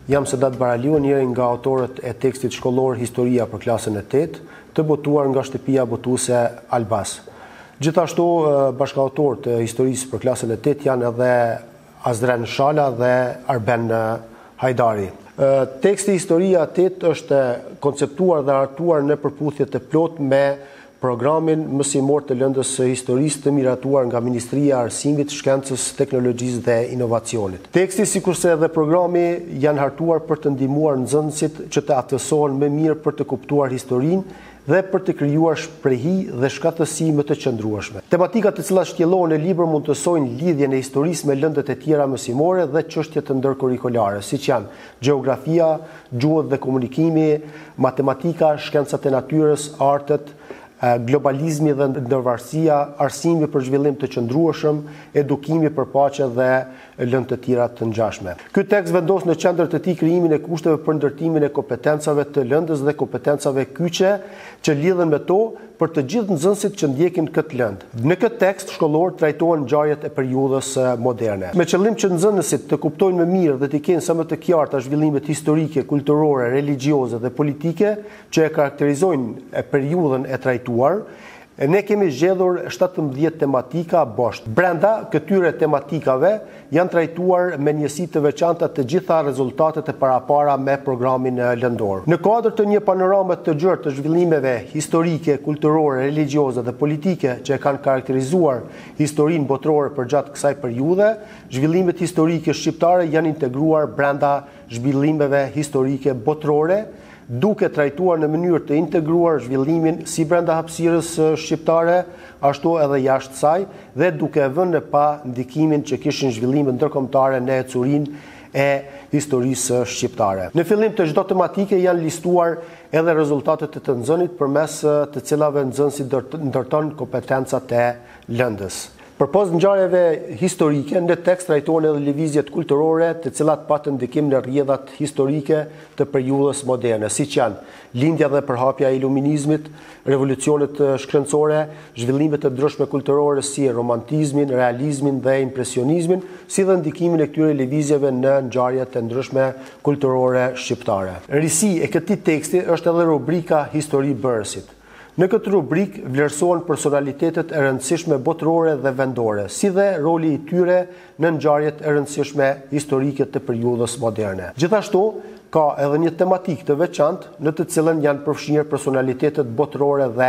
Jam Sedat Baraliu, njëri nga autorët e tekstit shkollor Historia për klasën e 8, të botuar nga shtëpia botuese Albas. Gjithashtu, bashkëautorët e historisë për klasën e 8 janë edhe Azren Shala dhe Arben Hajdari. Teksti Historia 8 është konceptuar dhe artuar në përputhje të plotë me programin mësimor të lëndës së historisë të miratuar nga Ministria e Arsimit, Shkencës, Teknologjisë dhe Inovacionit. Teksti, sikurse edhe programi, janë hartuar për të ndihmuar nxënësit që të aftësohen më mirë për të kuptuar historinë dhe për të krijuar shprehi dhe shkatësi më të qëndrueshme. Tematikat të cilat shtjellohen në libër mund të sojnë lidhjen e historisë me lëndët e tjera mësimore dhe çështje të ndërkurrikulare, siç janë gjeografia, gjuhët dhe komunikimi, matematika, shkencat e natyrës, artët, globalizmi dhe ndërvarësia, arsimi për zhvillim të qëndrueshëm, edukimi për paqe dhe lëndë të tjera të ngjashme. Ky tekst vendos në qendër të tij krijimin e kushteve për ndërtimin e kompetencave të lëndës dhe kompetencave kyçe që lidhen me to për të gjithë nxënësit që ndjekin këtë lëndë. Në këtë tekst shkollor trajtohen ngjarjet e periudhës moderne. Me qëllim që nxënësit të kuptojnë më mirë dhe të kenë sa më të qarta zhvillimet historike, kulturore, religjioze dhe politike që e karakterizojnë periudhën e trajtuar, ne kemi zgjedhur 17 tematika boshtë. Brenda këtyre tematikave janë trajtuar me njësi të veçanta të gjitha rezultatet e parapara me programin lëndor. Në kuadër të një panorame të gjerë të zhvillimeve historike, kulturore, religjioze dhe politike që e kanë karakterizuar historinë botërore përgjatë kësaj periudhe, zhvillimet historike shqiptare janë integruar brenda zhvillimeve historike botërore, duke trajtuar në mënyrë të integruar zhvillimin si brenda hapësirës shqiptare, ashtu edhe jashtë saj, dhe duke vënë në pa ndikimin që kishin zhvillimet ndërkombëtare në ecurinë e historisë shqiptare. Në fillim të çdo tematike janë listuar edhe rezultatet e të nxënit përmes të cilave nxënësi ndërton kompetencat e lëndës. Përpos ngjarjeve historike, në tekst trajtohen edhe lëvizjet kulturore, të cilat patën ndikim në rrjedhat historike të periudhës moderne, siç janë lindja dhe përhapja e iluminizmit, revolucionet shkencore, zhvillimet të ndryshme kulturore si romantizmin, realizmin dhe impresionizmin, si dhe ndikimin e këtyre lëvizjeve në ngjarjet të ndryshme kulturore shqiptare. Risi e këtij teksti është edhe rubrika Histori bërësit. Në këtë rubrik vlerësohen personalitetet e rëndësishme botërore dhe vendore, si dhe roli i tyre në ngjarjet e rëndësishme historike të periudhës moderne. Gjithashtu, ka edhe një tematikë të veçantë në të cilën janë përfshirë personalitetet botërore dhe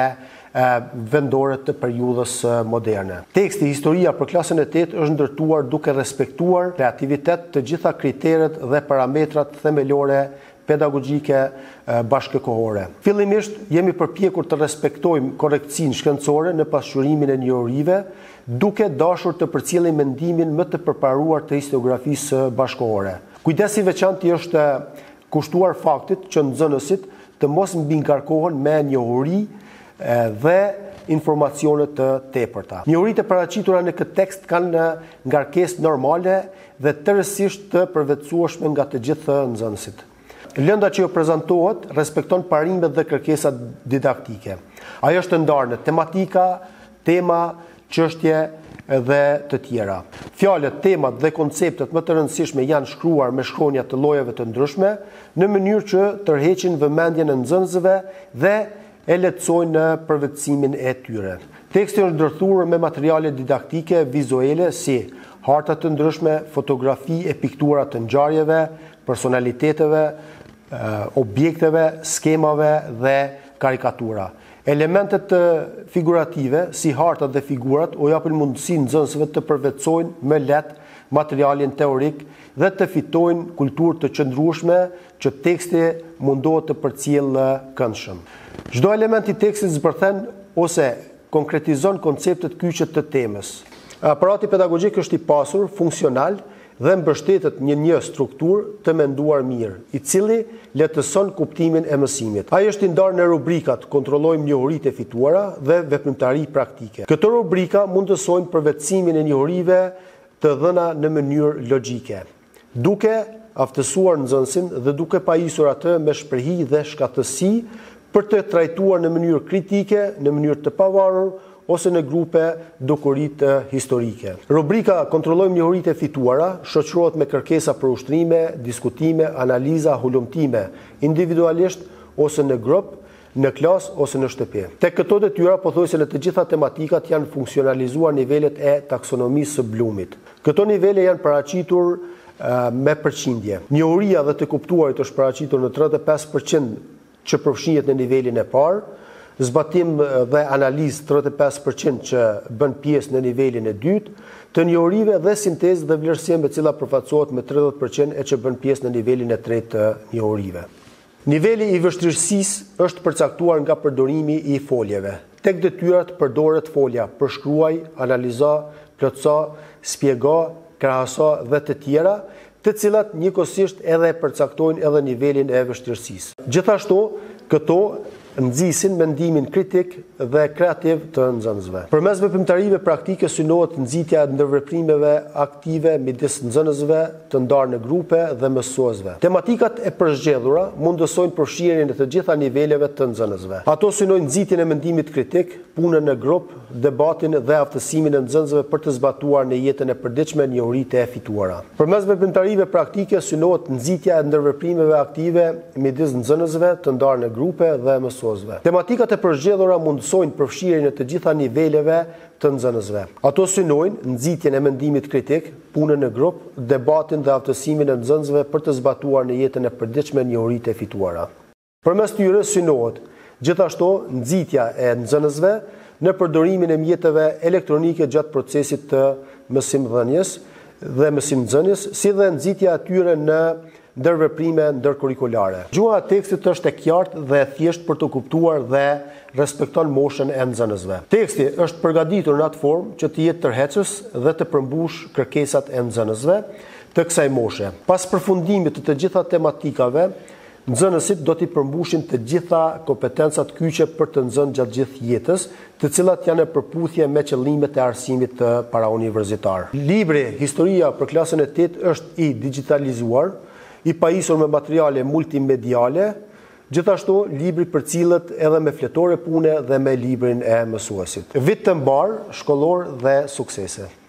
vendore të periudhës moderne. Teksti Historia për klasën e 8 është ndërtuar duke respektuar kreativitet të gjitha kriteret dhe parametrat themelore pedagogjike bashkëkohore. Fillimisht jemi përpjekur të respektojmë korrektësinë shkencore në pasqyrimin e njohurive, duke dashur të përcjellim mendimin më të përparuar të historiografisë bashkëkohore. Kujdesi veçantë është kushtuar faktit që nxënësit të mos mbingarkohen me njohuri dhe informacione të tepërta. Njohuritë e paraqitura në këtë tekst kanë ngarkesë normale dhe tërësisht të përvetësueshme nga të gjithë nxënësit. Lënda që jo prezantohet respekton parimet dhe kërkesat didaktike. Ajo është ndarë në tematika, tema, çështje dhe të tjera. Fjalët, temat dhe konceptet më të rëndësishme janë shkruar me shkronja të llojeve të ndryshme në mënyrë që tërheqin vëmendjen e nxënësve dhe e lehtësojnë në përvetësimin e tyre. Teksti është ndërthurur me materiale didaktike vizuale si harta të ndryshme, fotografi e piktura të ngjarjeve, personaliteteve, objekteve, skemave dhe karikatura. Elementet figurative, si hartat dhe figurat, u japin mundësi nxënësve të përvetësojnë më lehtë materialin teorik dhe të fitojnë kulturë të qëndrueshme që teksti mundohet të përcjellë këndshëm. Çdo element i tekstit zbërthen ose konkretizon konceptet kyçe të temës. Aparati pedagogjik është i pasur, funksional dhe mbështetet një strukturë të menduar mirë, i cili lehtëson kuptimin e mësimit. Ai është i ndarë në rubrikat Kontrollojmë njohuritë e fituara dhe Veprimtari praktike. Këto rubrika mundësojnë përvetësimin e njohurive të dhëna në mënyrë logjike, duke aftësuar nxënësin dhe duke pajisur atë me shprehi dhe shkatësi për të trajtuar në mënyrë kritike, në mënyrë të pavarur, ose në grupe dokurit historike. Rubrika Kontrollojmë njohuritë e fituara shoqërohet me kërkesa për ushtrime, diskutime, analiza, hulumtime, individualisht ose në grup, në klas ose në shtëpi. Tek këto detyra pothuajse në të gjitha tematikat janë funksionalizuar nivelet e taksonomisë së Bloomit. Këto nivele janë paraqitur me përqindje. Njohuria dhe të kuptuarit është paraqitur në 35% që përfshihet në nivelin e parë, zbatim dhe analizë 35% që bën pjesë në nivelin e dytë, të njohurive dhe sintezë dhe vlerësim e cila përfaqësohet me 30% e që bën pjesë në nivelin e tretë të njohurive. Niveli i vështirësisë është përcaktuar nga përdorimi i foljeve. Tek detyrat përdoret folja përshkruaj, analizo, plotëso, spjego, krahaso dhe të tjera, të cilat njëkohësisht edhe përcaktojnë edhe nivelin e vështirësisë. Gjithashtu, këto nxisin mendimin kritik dhe kreativ të nxënësve. Përmes veprimtarive praktike synohet nxitja e ndërveprimeve aktive midis nxënësve të ndarë në grupe dhe mësuesve. Tematikat e përzgjedhura mundësojnë përfshirjen e të gjitha niveleve të nxënësve. Ato synojnë nxitjen e mendimit kritik, punën në grup, debatin dhe aftësimin e nxënësve për të zbatuar në jetën e përditshme njohuritë e fituara. Përmes veprimtarive praktike synohet nxitja e ndërveprimeve aktive midis nxënësve të ndarë në grupe dhe mësuesve. Tematikat e përzgjedhura mundësojnë përfshirjen e të gjitha niveleve të nxënësve. Ato synojnë nxitjen e mendimit kritik, punën në grup, debatin dhe aftësimin e nxënësve për të zbatuar në jetën e përditshme njohuritë e fituara. Përmes tyre synohet gjithashtu nxitja e nxënësve në përdorimin e mjeteve elektronike gjatë procesit të mësimdhënies dhe mësimnxënies, si dhe nxitja e tyre në ndërveprime ndërkurrikulare. Gjuha e tekstit është e qartë dhe e thjeshtë për të kuptuar dhe respekton moshën e nxënësve. Teksti është përgatitur në atë formë që të jetë tërheqës dhe të përmbush kërkesat e nxënësve të kësaj moshe. Pas përfundimit të të gjitha tematikave, nxënësit do t'i përmbushin të gjitha kompetencat kyçe për të nxënë gjatë gjithë jetës, të cilat janë në përputhje me qëllimet e arsimit të parauniversitar. Libri Historia për klasën e 8 është i digitalizuar, i pajisur me materiale multimediale, gjithashtu libri përcillet edhe me fletore pune dhe me librin e mësuesit. Vit të mbar, shkollor dhe suksese.